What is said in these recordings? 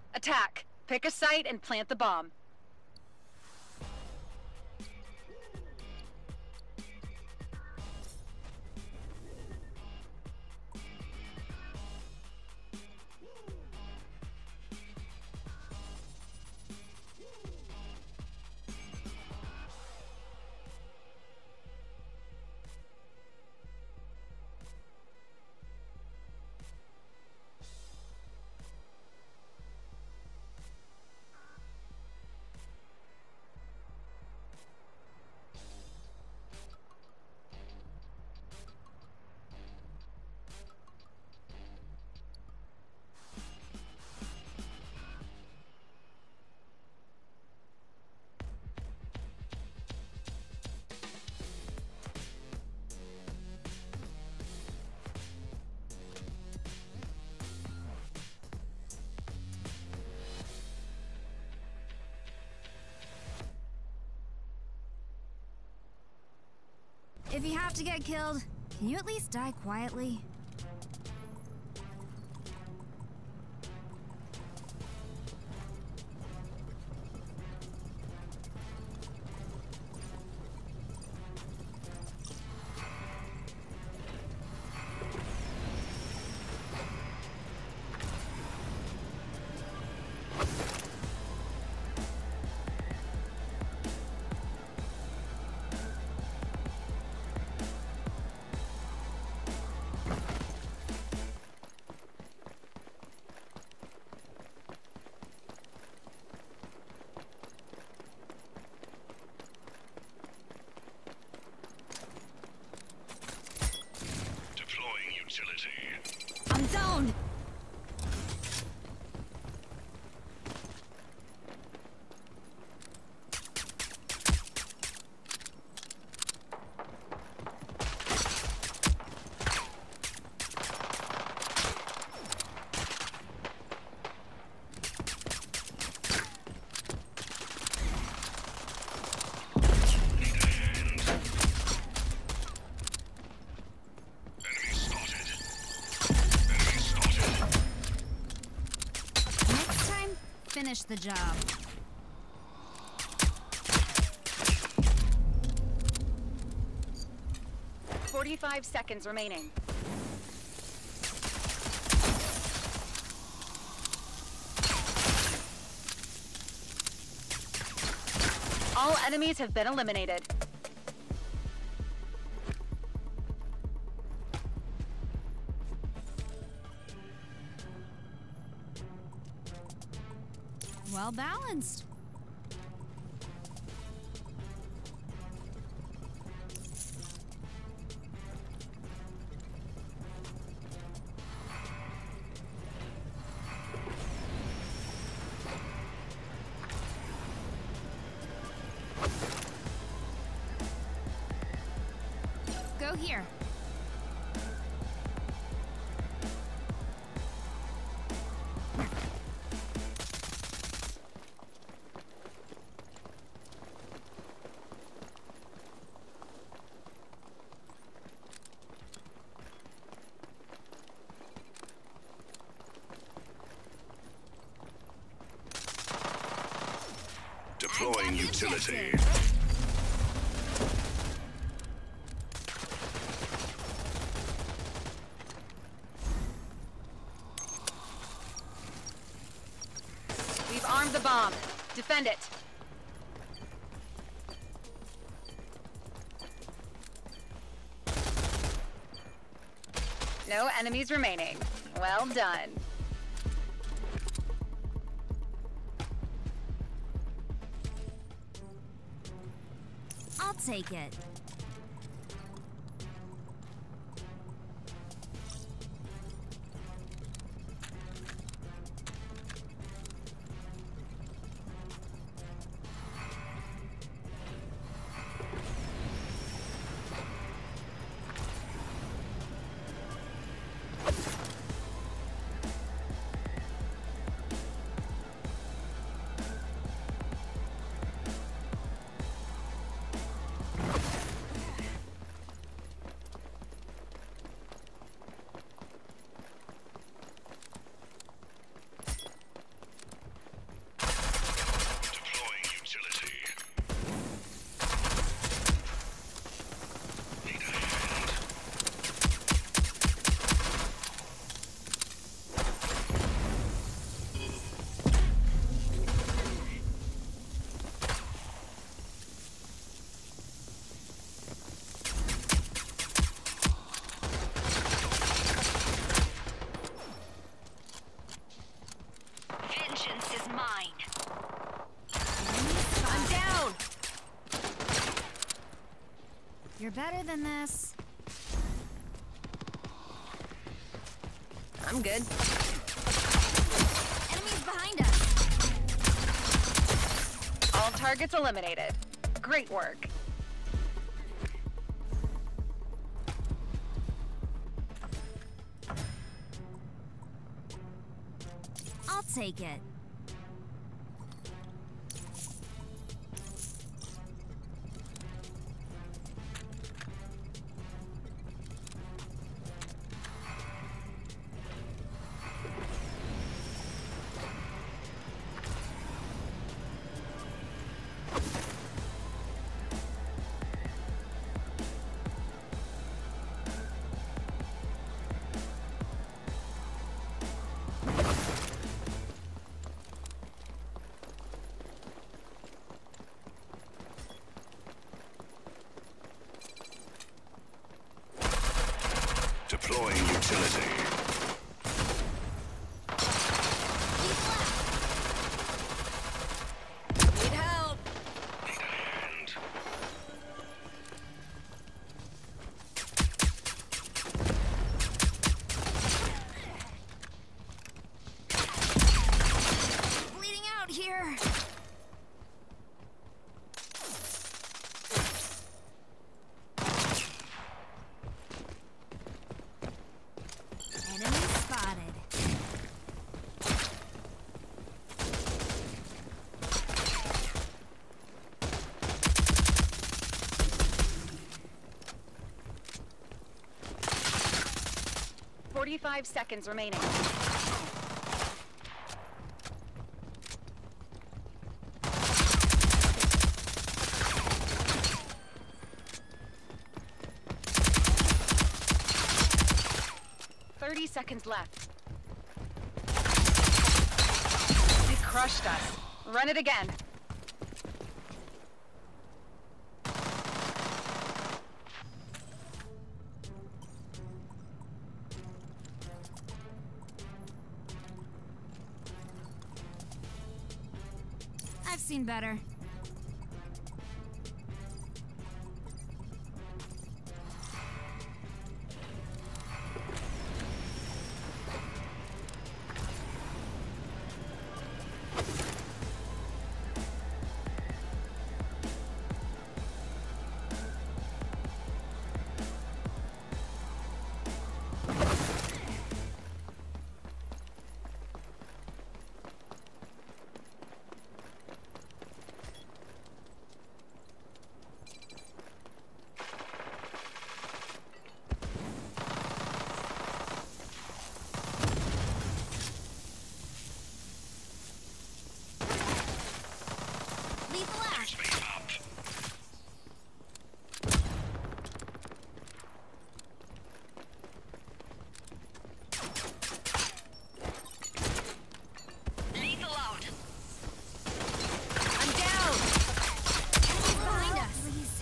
Attack. Pick a site and plant the bomb. If you have to get killed, can you at least die quietly? I'm down! Finish the job. "45 seconds remaining. All enemies have been eliminated. Well balanced. Go here. Deploying utility. We've armed the bomb. Defend it. No enemies remaining. Well done. I'll take it. better than this. I'm good. Enemies behind us. All targets eliminated. Great work. I'll take it. Deploying utility. Need help. Need a hand. Bleeding out here. Enemy spotted. "45 seconds remaining. "30 seconds left. They crushed us. Run it again. I've seen better. Lethal ash. Lethal out. I'm down. Enemies behind us. Please.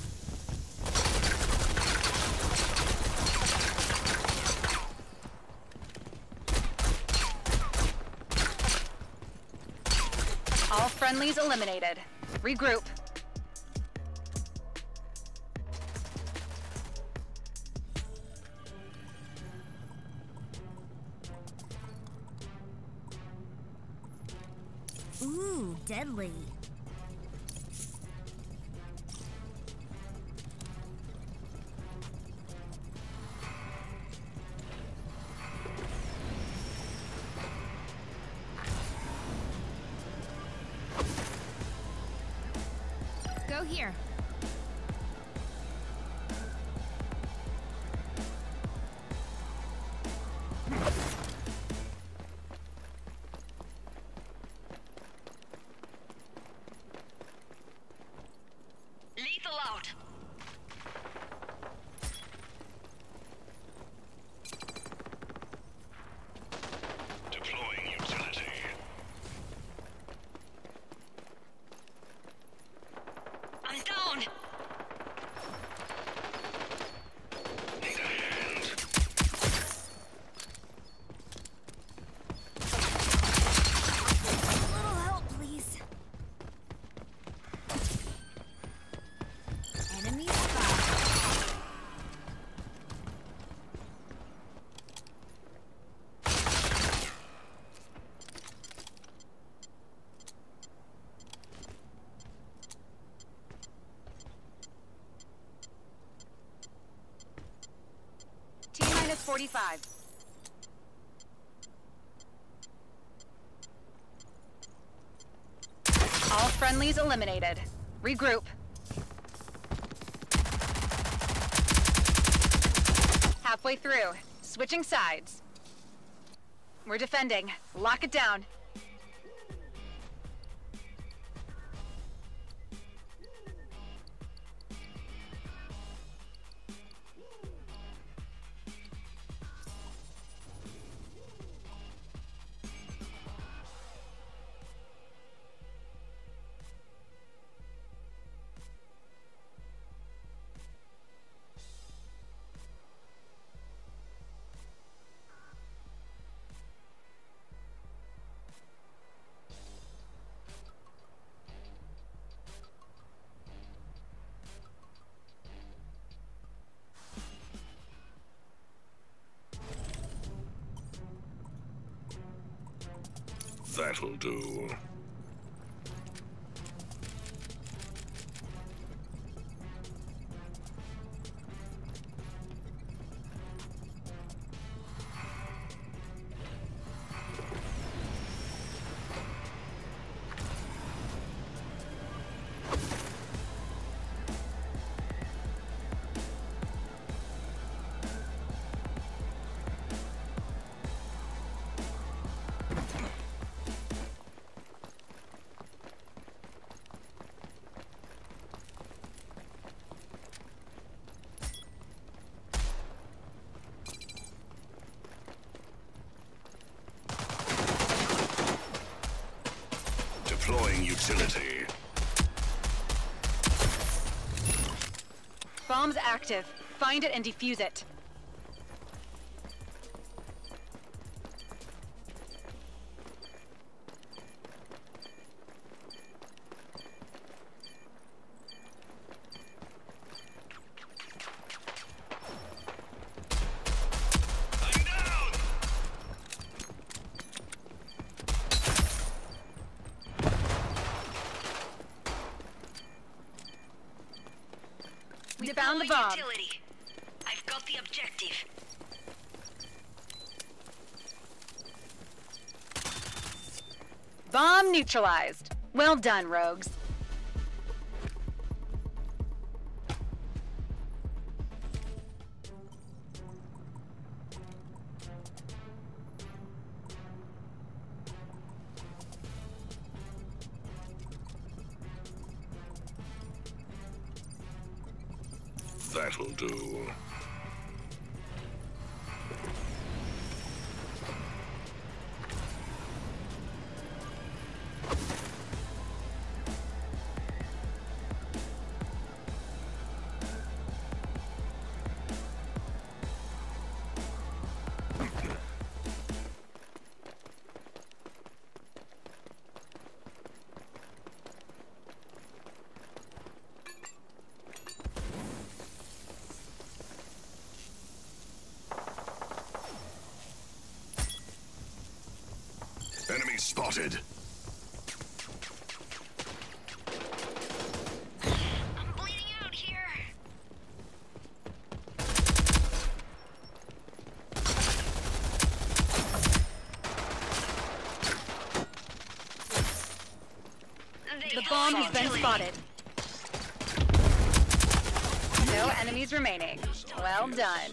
All friendlies eliminated. Regroup. Ooh, deadly. Go here. Lethal out. Deploying utility. I'm down. minus 45. All friendlies eliminated. Regroup. Halfway through. Switching sides. We're defending. Lock it down. That'll do. Deploying utility. Bomb's active. Find it and defuse it. I'm down! We found the bomb. Utility. I've got the objective. Bomb neutralized. Well done, rogues. That'll do. Enemy spotted. I'm bleeding out here. The bomb has been spotted. No enemies remaining. Well done.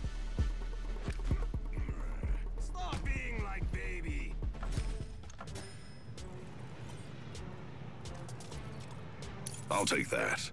Stop being like baby. I'll take that.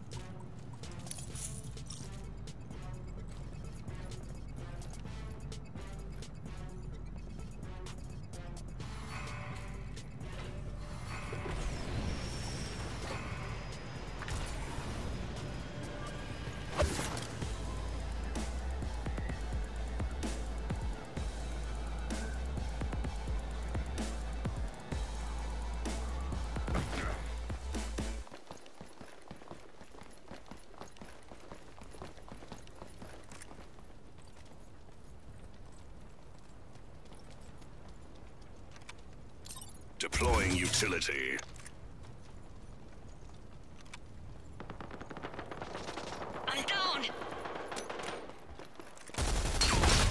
Deploying utility. I'm down.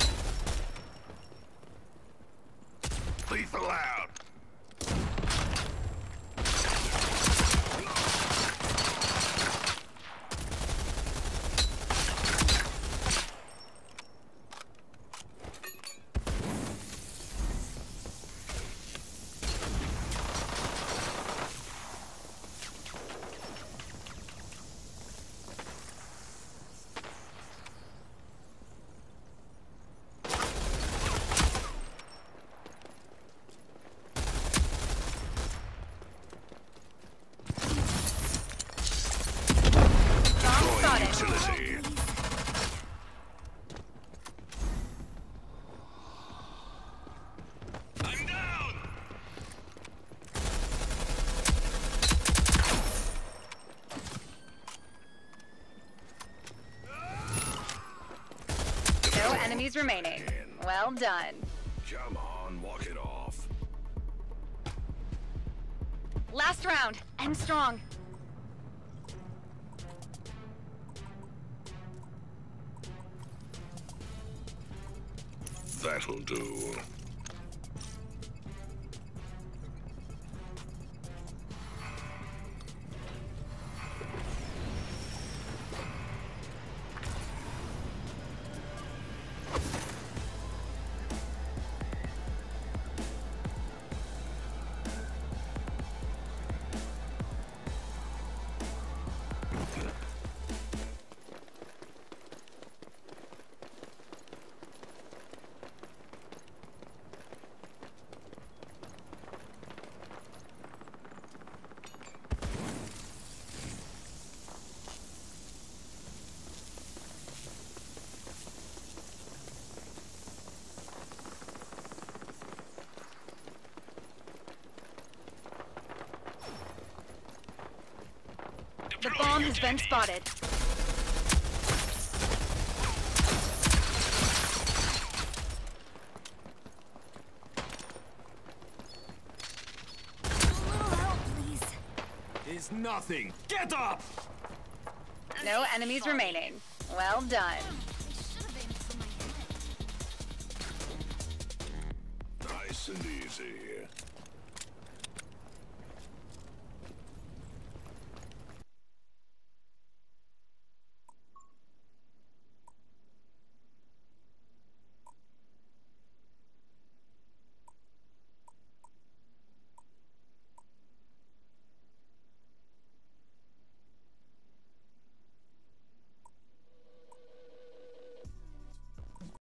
enemies remaining. Well done. Come on, walk it off. Last round. End strong. That'll do. The bomb has been spotted. A little help, please. Is nothing. Get up! No enemies remaining. Well done. They should have aimed for my head. Nice and easy.